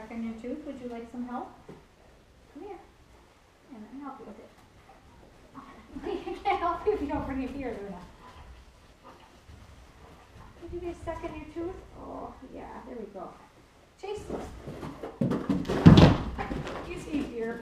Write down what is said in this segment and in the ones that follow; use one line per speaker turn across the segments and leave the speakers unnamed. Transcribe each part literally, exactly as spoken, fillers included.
stuck in your tooth. Would you like some help? Come here. Yeah, let me help you with it. I can't help you if you don't bring it here, Luna. Did you get stuck in your tooth? Oh, yeah, there we go. Chase. He's easier.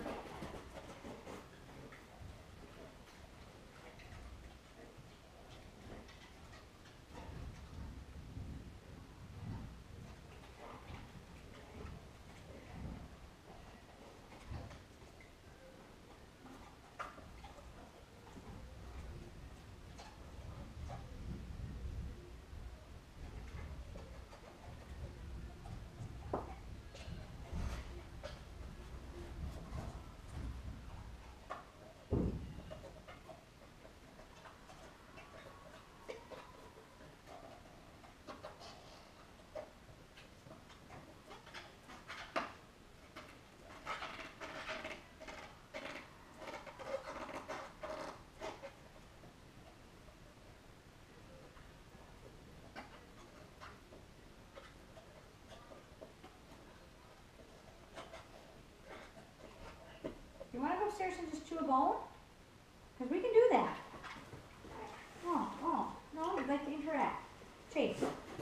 You want to go upstairs and just chew a bone? Because we can do that. Oh, oh, no, you'd like to interact. Chase.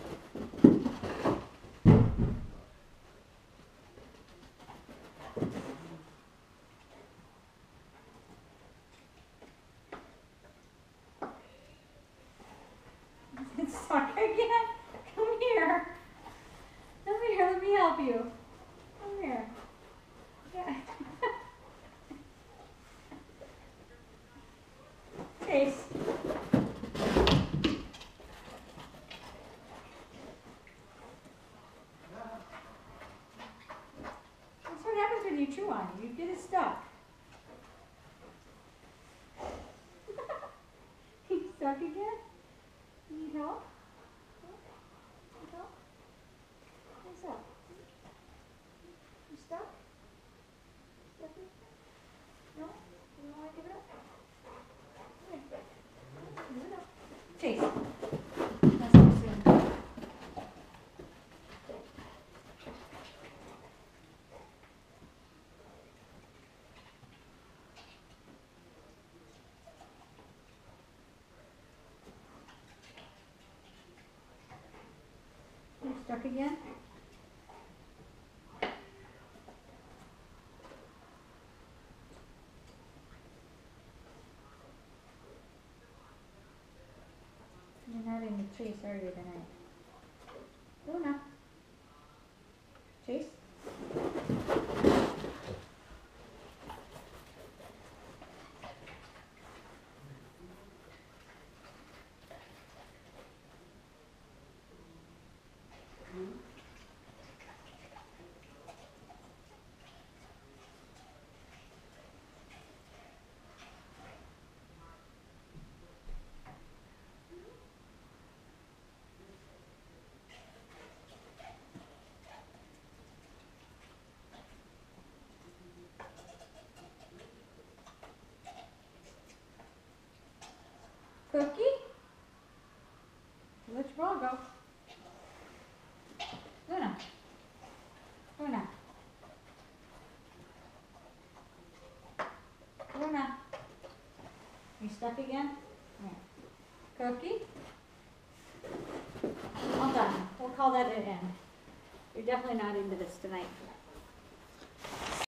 It's stuck again? Come here. Come here, let me help you. Come here. Yeah. Chase. That's what happens when you chew on it. You get it stuck. He's stuck again? You need help? Need help? What's up? You stuck? Stuck? No? You don't want to give it up? Chase. That's so soon. You stuck again? You're not in the chase, are you, tonight? Luna. Chase? Cookie? Let your ball go. Luna. Luna. Luna. You stuck again? Yeah. Cookie? All done. We'll call that an end. You're definitely not into this tonight.